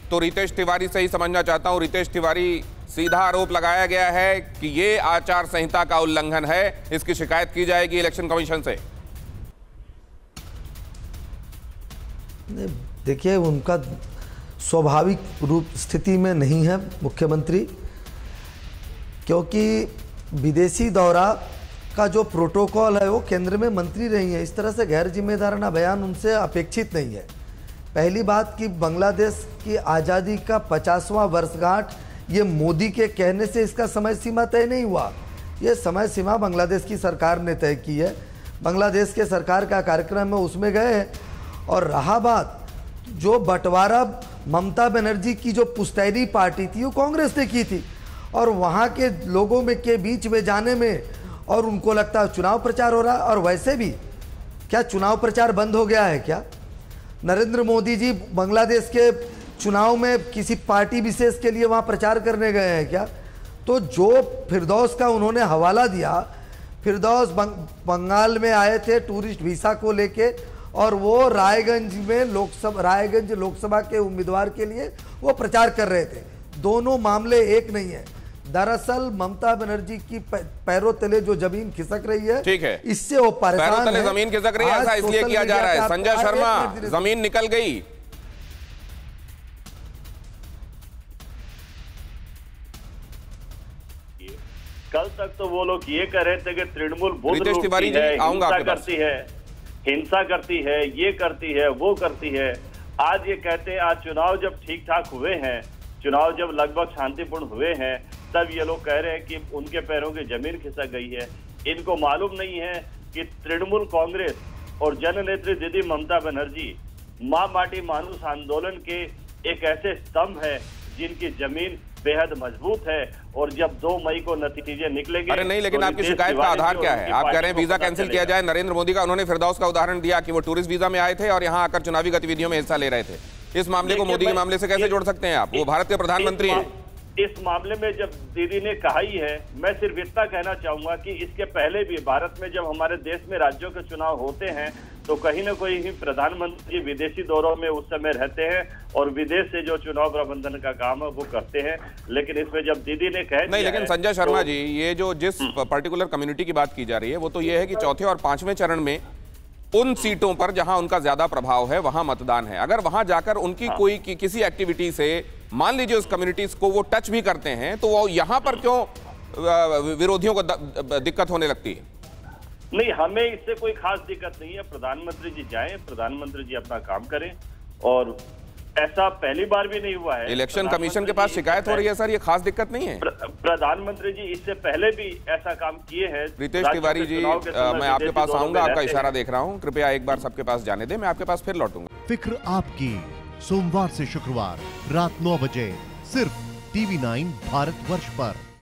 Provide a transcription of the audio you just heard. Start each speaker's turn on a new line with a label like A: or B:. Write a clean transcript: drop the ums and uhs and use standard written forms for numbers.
A: तो रितेश तिवारी से ही समझना चाहता हूं। रितेश तिवारी, सीधा आरोप लगाया गया है कि ये आचार संहिता का उल्लंघन है, इसकी शिकायत की जाएगी इलेक्शन कमीशन से।
B: देखिए, उनका स्वाभाविक रूप स्थिति में नहीं है मुख्यमंत्री, क्योंकि विदेशी दौरा का जो प्रोटोकॉल है वो केंद्र में मंत्री रही है। इस तरह से गैर जिम्मेदाराना बयान उनसे अपेक्षित नहीं है। पहली बात कि बांग्लादेश की आज़ादी का 50वां वर्षगांठ ये मोदी के कहने से इसका समय सीमा तय नहीं हुआ। ये समय सीमा बांग्लादेश की सरकार ने तय की है। बांग्लादेश के सरकार का कार्यक्रम है, उसमें गए। और रहा बात जो बंटवारा ममता बनर्जी की जो पुश्तैनी पार्टी थी वो कांग्रेस ने की थी, और वहाँ के लोगों में के बीच में जाने में और उनको लगता है चुनाव प्रचार हो रहा है। और वैसे भी क्या चुनाव प्रचार बंद हो गया है क्या? नरेंद्र मोदी जी बांग्लादेश के चुनाव में किसी पार्टी विशेष के लिए वहाँ प्रचार करने गए हैं क्या? तो जो फिरदौस का उन्होंने हवाला दिया, फिरदौस बंगाल में आए थे टूरिस्ट वीसा को लेके, और वो रायगंज लोकसभा के उम्मीदवार के लिए वो प्रचार कर रहे थे। दोनों मामले एक नहीं है। दरअसल ममता बनर्जी की पैरों तले जो जमीन खिसक रही है,
A: ठीक है,
B: इससे वो परेशान है।
A: पैरों तले जमीन खिसक रही है, ऐसा इसलिए किया जा रहा है। संजय शर्मा, जमीन निकल गई।
C: कल तक तो वो लोग ये कह रहे थे कि तृणमूल बुद्ध
A: रितेश तिवारी जी, आऊंगा आपके पास।
C: करती है, हिंसा करती है, ये करती है, वो करती है। आज ये कहते हैं, आज चुनाव जब ठीक ठाक हुए हैं, चुनाव जब लगभग शांतिपूर्ण हुए हैं, तब ये लोग कह रहे हैं कि उनके पैरों की जमीन खिसक गई है। इनको मालूम नहीं है कि तृणमूल कांग्रेस और जननेत्री दीदी ममता बनर्जी मां माटी मानुस आंदोलन के एक ऐसे स्तंभ है जिनकी जमीन बेहद मजबूत है। और जब 2 मई को नतीजे निकलेंगे।
A: अरे नहीं, लेकिन आपकी शिकायत का आधार क्या है? आप कह रहे हैं वीजा कैंसिल किया जाए। नरेंद्र मोदी का उन्होंने फिरदौस का उदाहरण दिया कि वो टूरिस्ट वीजा में आए थे और यहाँ आकर चुनावी गतिविधियों में हिस्सा ले रहे थे। इस मामले को मोदी के मामले से कैसे जोड़ सकते हैं आप? वो भारत के प्रधानमंत्री हैं।
C: इस मामले में जब दीदी ने कहा ही है, मैं सिर्फ इतना कहना चाहूंगा कि इसके पहले भी भारत में जब हमारे देश में राज्यों के चुनाव होते हैं तो कहीं ना कहीं प्रधानमंत्री विदेशी दौरों में उस समय रहते हैं और विदेश से जो चुनाव प्रबंधन का काम है वो करते हैं। लेकिन इसमें जब दीदी ने कह
A: नहीं, लेकिन संजय शर्मा जी, ये जो जिस पर्टिकुलर कम्युनिटी की बात की जा रही है वो तो ये है कि चौथे और 5वें चरण में उन सीटों पर जहां उनका ज्यादा प्रभाव है वहां मतदान है। अगर वहां जाकर उनकी कोई किसी एक्टिविटी से मान लीजिए उस कम्युनिटीज को वो टच भी करते हैं तो वो यहां पर क्यों विरोधियों को दिक्कत होने लगती है?
C: नहीं, हमें इससे कोई खास दिक्कत नहीं है। प्रधानमंत्री जी जाएं, प्रधानमंत्री जी अपना काम करें, और ऐसा पहली बार भी नहीं हुआ है।
A: इलेक्शन कमीशन के पास शिकायत हो रही है सर, ये खास दिक्कत नहीं है।
C: प्रधानमंत्री जी इससे पहले भी ऐसा काम किए हैं।
A: रितेश तिवारी जी, मैं आपके पास आऊंगा, आपका इशारा देख रहा हूं, कृपया एक बार सबके पास जाने दें, मैं आपके पास फिर लौटूंगा।
D: फिक्र आपकी, सोमवार से शुक्रवार रात 9 बजे सिर्फ TV9 भारतवर्ष पर।